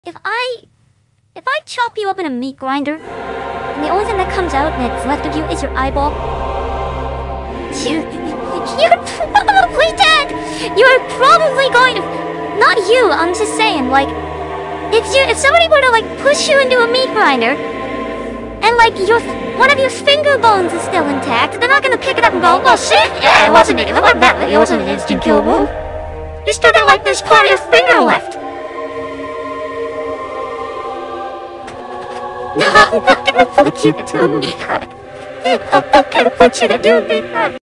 If I chop you up in a meat grinder, and the only thing that comes out that's left of you is your eyeball, you're probably dead! You're probably going to... Not you, I'm just saying, like, if somebody were to, like, push you into a meat grinder, and, like, one of your finger bones is still intact, they're not gonna pick it up and go, "Oh shit, yeah, it wasn't an instant kill move. You still got, like, this part of your finger left." No, I'm not gonna put you to do me. I'm not gonna put you to do me.